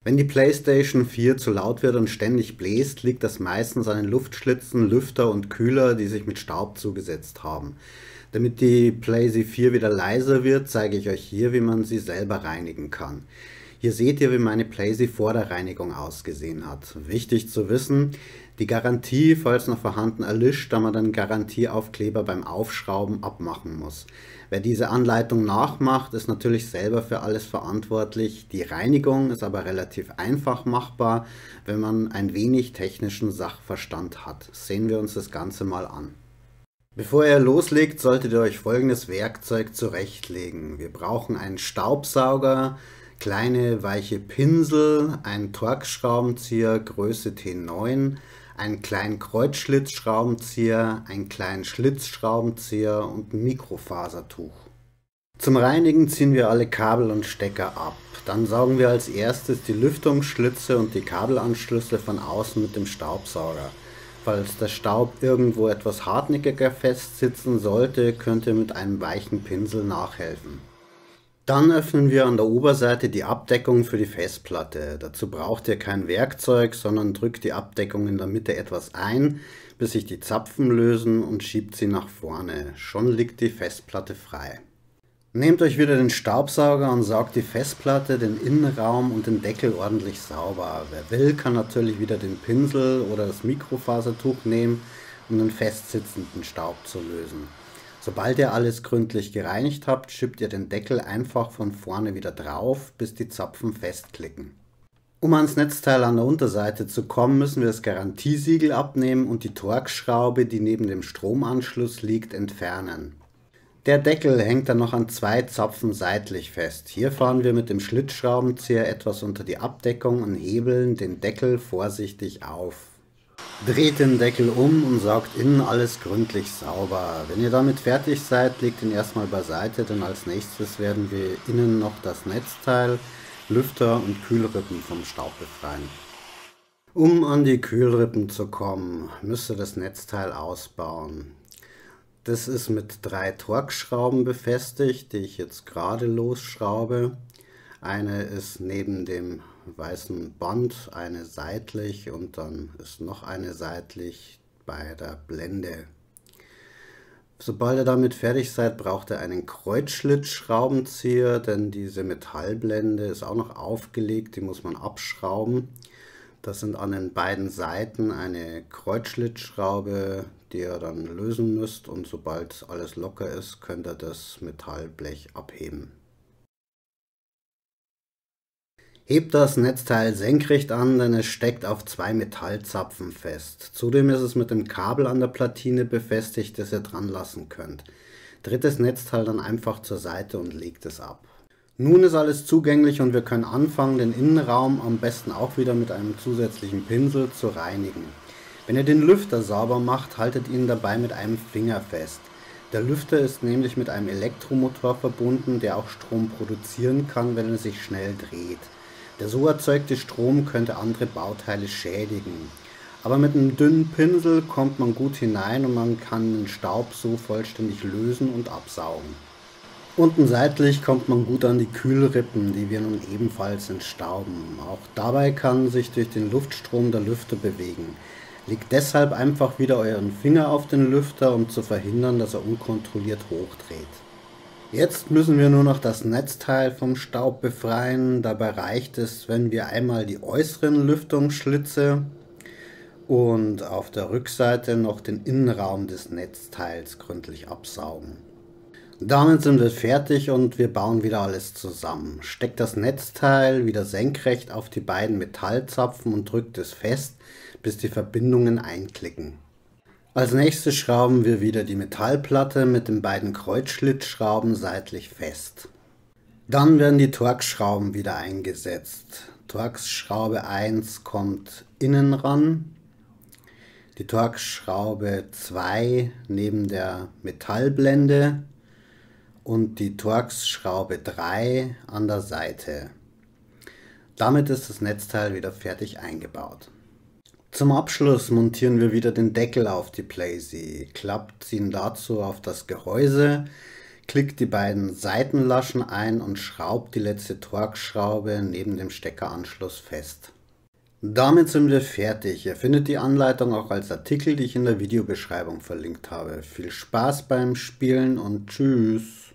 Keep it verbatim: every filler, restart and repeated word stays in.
Wenn die PlayStation vier zu laut wird und ständig bläst, liegt das meistens an den Luftschlitzen, Lüfter und Kühler, die sich mit Staub zugesetzt haben. Damit die PlayStation vier wieder leiser wird, zeige ich euch hier, wie man sie selber reinigen kann. Hier seht ihr, wie meine PlayStation vor der Reinigung ausgesehen hat. Wichtig zu wissen, die Garantie, falls noch vorhanden, erlischt, da man den Garantieaufkleber beim Aufschrauben abmachen muss. Wer diese Anleitung nachmacht, ist natürlich selber für alles verantwortlich. Die Reinigung ist aber relativ einfach machbar, wenn man ein wenig technischen Sachverstand hat. Sehen wir uns das Ganze mal an. Bevor ihr loslegt, solltet ihr euch folgendes Werkzeug zurechtlegen. Wir brauchen einen Staubsauger, kleine weiche Pinsel, einen Torx-Schraubenzieher Größe T neun, einen kleinen Kreuzschlitzschraubenzieher, einen kleinen Schlitzschraubenzieher und ein Mikrofasertuch. Zum Reinigen ziehen wir alle Kabel und Stecker ab. Dann saugen wir als erstes die Lüftungsschlitze und die Kabelanschlüsse von außen mit dem Staubsauger. Falls der Staub irgendwo etwas hartnäckiger festsitzen sollte, könnt ihr mit einem weichen Pinsel nachhelfen. Dann öffnen wir an der Oberseite die Abdeckung für die Festplatte. Dazu braucht ihr kein Werkzeug, sondern drückt die Abdeckung in der Mitte etwas ein, bis sich die Zapfen lösen und schiebt sie nach vorne. Schon liegt die Festplatte frei. Nehmt euch wieder den Staubsauger und saugt die Festplatte, den Innenraum und den Deckel ordentlich sauber. Wer will, kann natürlich wieder den Pinsel oder das Mikrofasertuch nehmen, um den festsitzenden Staub zu lösen. Sobald ihr alles gründlich gereinigt habt, schiebt ihr den Deckel einfach von vorne wieder drauf, bis die Zapfen festklicken. Um ans Netzteil an der Unterseite zu kommen, müssen wir das Garantiesiegel abnehmen und die Torx-Schraube, die neben dem Stromanschluss liegt, entfernen. Der Deckel hängt dann noch an zwei Zapfen seitlich fest. Hier fahren wir mit dem Schlitzschraubenzieher etwas unter die Abdeckung und hebeln den Deckel vorsichtig auf. Dreht den Deckel um und saugt innen alles gründlich sauber. Wenn ihr damit fertig seid, legt ihn erstmal beiseite, denn als nächstes werden wir innen noch das Netzteil, Lüfter und Kühlrippen vom Staub befreien. Um an die Kühlrippen zu kommen, müsst ihr das Netzteil ausbauen. Das ist mit drei Torx-Schrauben befestigt, die ich jetzt gerade losschraube. Eine ist neben dem weißen Band, eine seitlich und dann ist noch eine seitlich bei der Blende. Sobald ihr damit fertig seid, braucht ihr einen Kreuzschlitzschraubenzieher, denn diese Metallblende ist auch noch aufgelegt, die muss man abschrauben. Das sind an den beiden Seiten eine Kreuzschlitzschraube, die ihr dann lösen müsst, und sobald alles locker ist, könnt ihr das Metallblech abheben. Hebt das Netzteil senkrecht an, denn es steckt auf zwei Metallzapfen fest. Zudem ist es mit dem Kabel an der Platine befestigt, das ihr dran lassen könnt. Dreht das Netzteil dann einfach zur Seite und legt es ab. Nun ist alles zugänglich und wir können anfangen, den Innenraum am besten auch wieder mit einem zusätzlichen Pinsel zu reinigen. Wenn ihr den Lüfter sauber macht, haltet ihn dabei mit einem Finger fest. Der Lüfter ist nämlich mit einem Elektromotor verbunden, der auch Strom produzieren kann, wenn er sich schnell dreht. Der so erzeugte Strom könnte andere Bauteile schädigen. Aber mit einem dünnen Pinsel kommt man gut hinein und man kann den Staub so vollständig lösen und absaugen. Unten seitlich kommt man gut an die Kühlrippen, die wir nun ebenfalls entstauben. Auch dabei kann sich durch den Luftstrom der Lüfter bewegen. Legt deshalb einfach wieder euren Finger auf den Lüfter, um zu verhindern, dass er unkontrolliert hochdreht. Jetzt müssen wir nur noch das Netzteil vom Staub befreien. Dabei reicht es, wenn wir einmal die äußeren Lüftungsschlitze und auf der Rückseite noch den Innenraum des Netzteils gründlich absaugen. Damit sind wir fertig und wir bauen wieder alles zusammen. Steckt das Netzteil wieder senkrecht auf die beiden Metallzapfen und drückt es fest, bis die Verbindungen einklicken. Als nächstes schrauben wir wieder die Metallplatte mit den beiden Kreuzschlitzschrauben seitlich fest. Dann werden die Torx-Schrauben wieder eingesetzt. Torx-Schraube eins kommt innen ran, die Torx-Schraube zwei neben der Metallblende und die Torx-Schraube drei an der Seite. Damit ist das Netzteil wieder fertig eingebaut. Zum Abschluss montieren wir wieder den Deckel auf die PlayStation, klappt ihn dazu auf das Gehäuse, Klickt die beiden Seitenlaschen ein und schraubt die letzte Torx-Schraube neben dem Steckeranschluss fest. Damit sind wir fertig. Ihr findet die Anleitung auch als Artikel, die ich in der Videobeschreibung verlinkt habe. Viel Spaß beim Spielen und tschüss!